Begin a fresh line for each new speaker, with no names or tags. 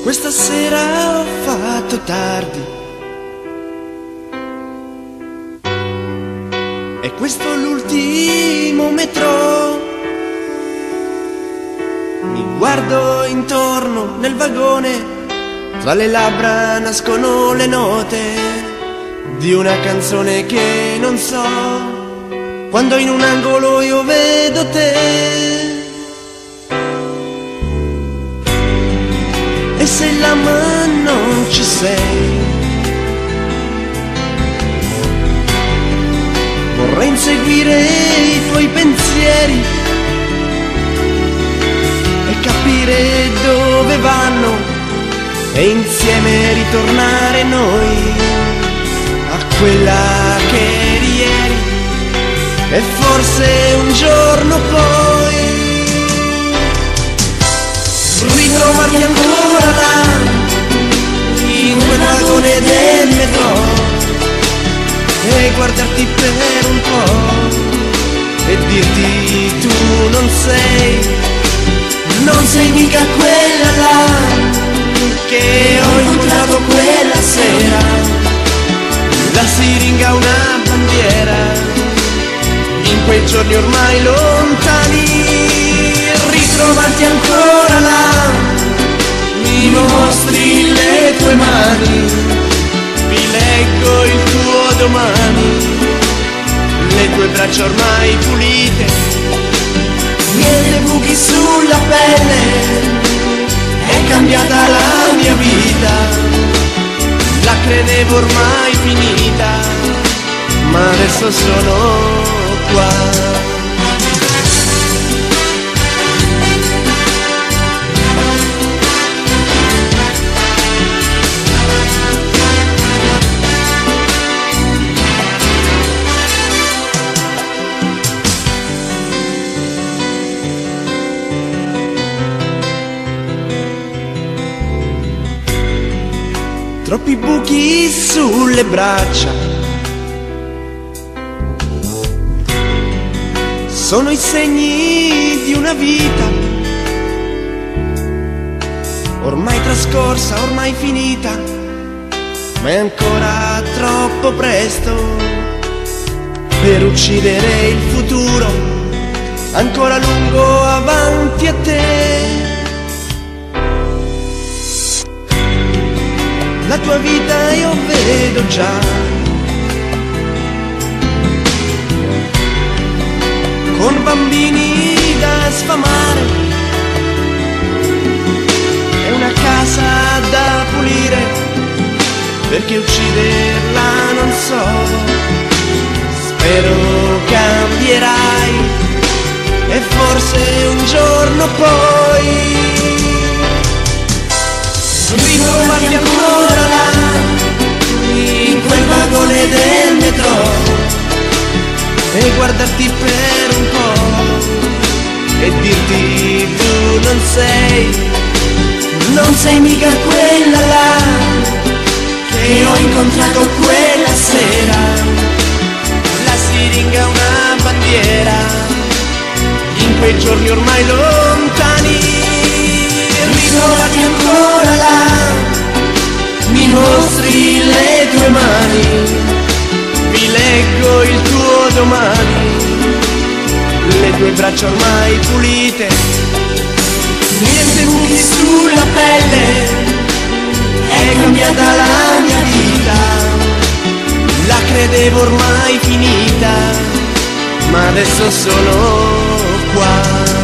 Questa sera ho fatto tardi e questo è l'ultimo metro. Mi guardo intorno nel vagone, tra le labbra nascono le note di una canzone che non so, quando in un angolo io vedo te. E se la mano non ci sei, vorrei inseguire i tuoi pensieri e capire dove vanno e insieme ritornare noi a quella che eri ieri e forse un giorno poi ritrovarti ancora là in quel vagone del metro e guardarti per un po' e dirti tu non sei mica quella là che ho incontrato quella sera. La siringa una bandiera in quei giorni ormai lontani. Ritrovarti ancora là, mi mostri le tue mani, vi leggo il tuo domani, le tue braccia ormai pulite, niente buchi sulla pelle, è cambiata la mia vita, la credevo ormai finita, ma adesso sono qua. Troppi buchi sulle braccia, sono i segni di una vita ormai trascorsa, ormai finita, ma è ancora troppo presto per uccidere il futuro, ancora lungo avanti a te. La tua vita io vedo già, con bambini da sfamare e una casa da pulire, perché ucciderla non so. Spero cambierai e forse un giorno poi ritrovarti ancora là in quel vagone del metro e guardarti per un po' e dirti tu non sei mica quella là che ho incontrato quella sera. La siringa una bandiera in quei giorni ormai lontani. Ritrovati ancora là, mi mostri le tue mani, vi leggo il tuo domani, le tue braccia ormai pulite, niente buchi sulla pelle, è cambiata la mia vita, la credevo ormai finita, ma adesso sono qua.